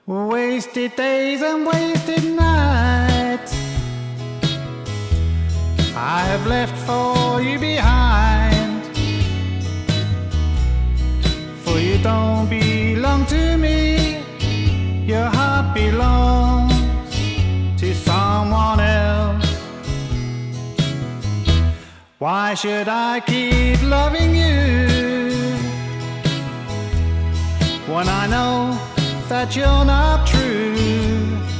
Wasted days and wasted nights I have left for you behind. For you don't belong to me, your heart belongs to someone else. Why should I keep loving you when I know that you're not true?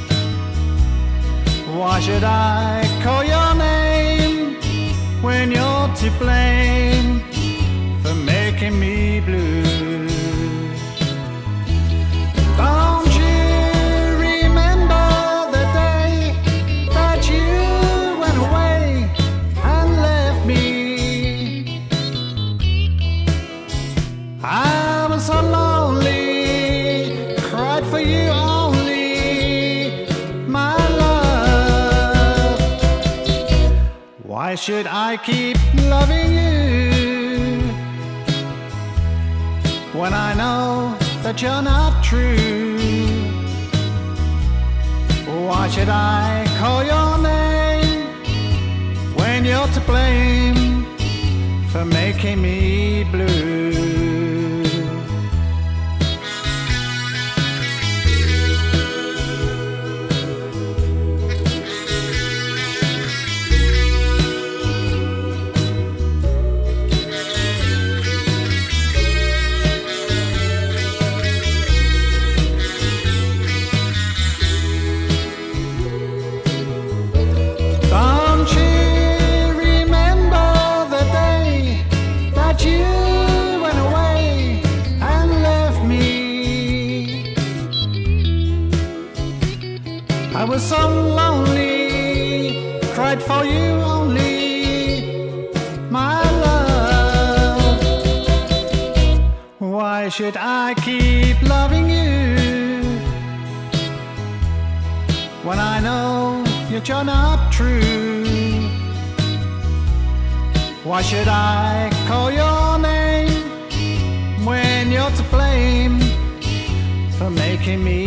Why should I call your name when you're to blame for making me blue? Don't you remember the day that you went away and left me? I was so lonely, cried for you only, my love. Why should I keep loving you when I know that you're not true? Why should I call your name when you're to blame for making me blue? I was so lonely, cried for you only, my love. Why should I keep loving you when I know that you're not true? Why should I call your name when you're to blame for making me